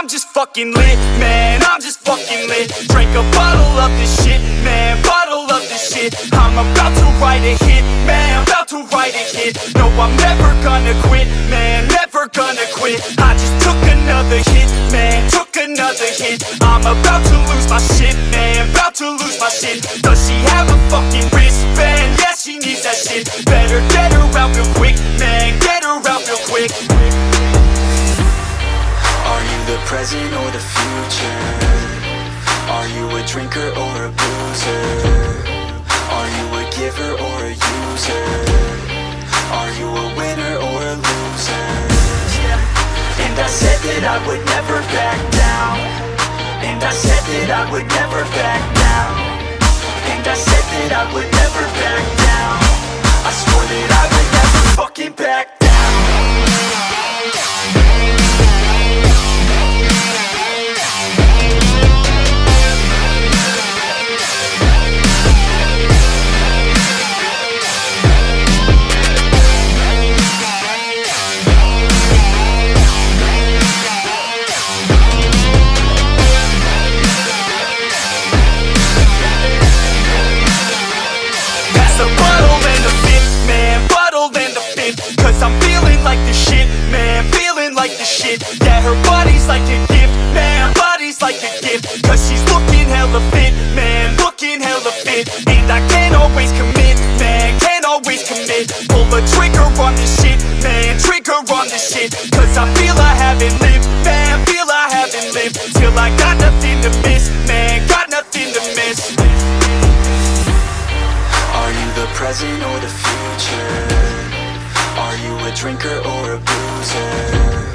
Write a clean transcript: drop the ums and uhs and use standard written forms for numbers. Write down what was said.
I'm just fucking lit, man, I'm just fucking lit. Drank a bottle of this shit, man, bottle of this shit. I'm about to write a hit, man, about to write a hit. No, I'm never gonna quit, man, never gonna quit. I just took another hit, man, took another hit. I'm about to lose my shit, man, about to lose my shit. Does she have a fucking wristband? Yeah, she needs that shit. Better get her out real quick, man, get her out real quick. Are you the present or the future? Are you a drinker or a boozer? Are you a giver or a user? Are you a winner or a loser? And I said that I would never back down. And I said that I would never back down. And I said that I would never back down. I swore that I would never fucking back down. I'm feeling like the shit, man, feeling like the shit. Yeah, her body's like a gift, man, body's like a gift. Cause she's looking hella fit, man, looking hella fit. And I can't always commit, man, can't always commit. Pull the trigger on this shit, man, trigger on this shit. Cause I feel I haven't lived, man, feel I haven't lived. Till I got nothing to miss, man, got nothing to miss. Are you the present or the future? Are you a drinker or a boozer?